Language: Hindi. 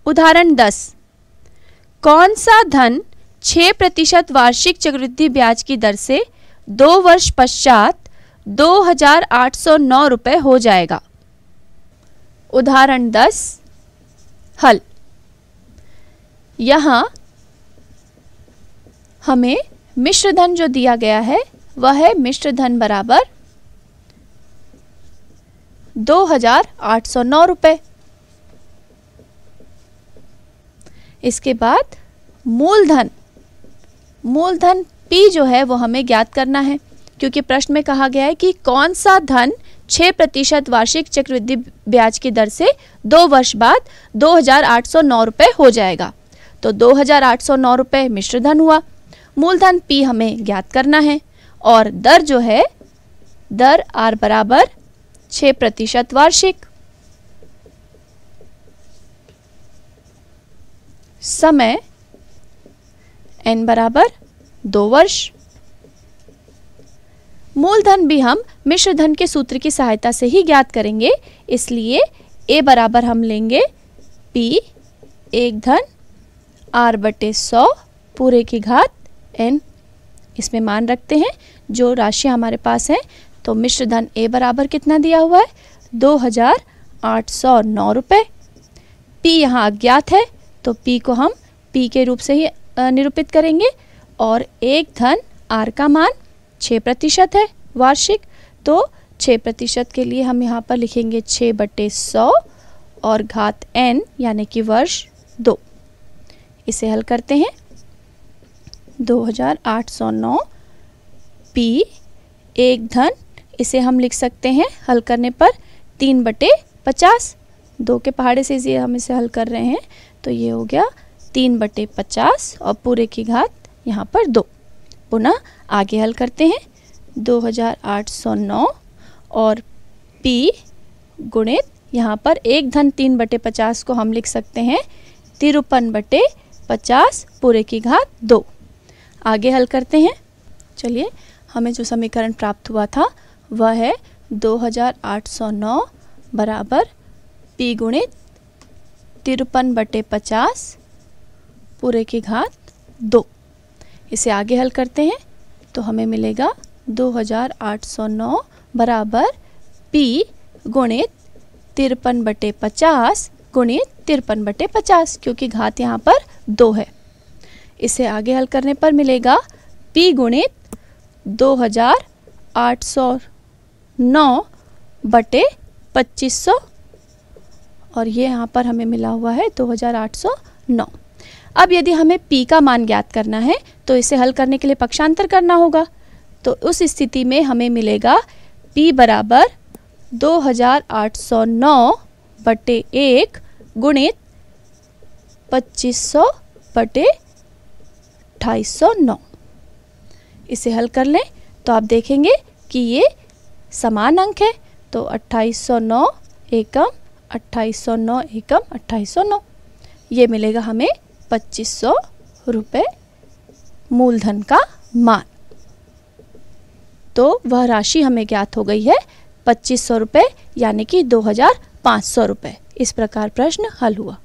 उदाहरण 10, कौन सा धन 6% वार्षिक चक्रवृद्धि ब्याज की दर से 2 वर्ष पश्चात 2,809 रुपये हो जाएगा। उदाहरण 10 हल। यहाँ हमें मिश्र धन जो दिया गया है वह है मिश्र धन बराबर 2,809 रुपये। इसके बाद मूलधन P जो है वो हमें ज्ञात करना है, क्योंकि प्रश्न में कहा गया है कि कौन सा धन 6% वार्षिक चक्रवृद्धि ब्याज की दर से 2 वर्ष बाद 2,809 रुपये हो जाएगा। तो 2,809 रुपये मिश्र धन हुआ। मूलधन P हमें ज्ञात करना है और दर जो है दर R बराबर 6% वार्षिक। समय N बराबर 2 वर्ष। मूलधन भी हम मिश्र धन के सूत्र की सहायता से ही ज्ञात करेंगे, इसलिए A बराबर हम लेंगे P 1 धन R बटे 100 पूरे की घात N। इसमें मान रखते हैं जो राशि हमारे पास है। तो मिश्र धन A बराबर कितना दिया हुआ है 2,809 रुपये। P यहाँ अज्ञात है तो P को हम P के रूप से ही निरूपित करेंगे और 1 धन R का मान 6% है वार्षिक। तो 6% के लिए हम यहाँ पर लिखेंगे 6/100 और घात N यानी कि वर्ष 2। इसे हल करते हैं। 2,809 P 1 धन, इसे हम लिख सकते हैं हल करने पर 3/50। 2 के पहाड़े से इसे हम इसे हल कर रहे हैं तो ये हो गया 3/50 और पूरे की घात यहाँ पर 2। पुनः आगे हल करते हैं। 2,809 और P गुणित यहाँ पर 1 धन 3/50 को हम लिख सकते हैं 53/50 पूरे की घात 2। आगे हल करते हैं। चलिए, हमें जो समीकरण प्राप्त हुआ था वह है 2,809 बराबर P गुणित 53/50 पूरे की घात 2। इसे आगे हल करते हैं तो हमें मिलेगा 2,809 बराबर P गुणित 53/50 गुणित 53/50, क्योंकि घात यहाँ पर 2 है। इसे आगे हल करने पर मिलेगा P गुणित 2,809 बटे 2500 और ये यहाँ पर हमें मिला हुआ है 2,809। अब यदि हमें P का मान ज्ञात करना है तो इसे हल करने के लिए पक्षांतर करना होगा। तो उस स्थिति में हमें मिलेगा P बराबर 2,809 बटे 1 गुणित 2500 बटे 2,809। इसे हल कर लें तो आप देखेंगे कि ये समान अंक है। तो 2,809 एकम 2,809 एकम 2,809, ये मिलेगा हमें 2,500 रुपये मूलधन का मान। तो वह राशि हमें ज्ञात हो गई है 2,500 रुपये यानी कि 2,500 रुपये। इस प्रकार प्रश्न हल हुआ।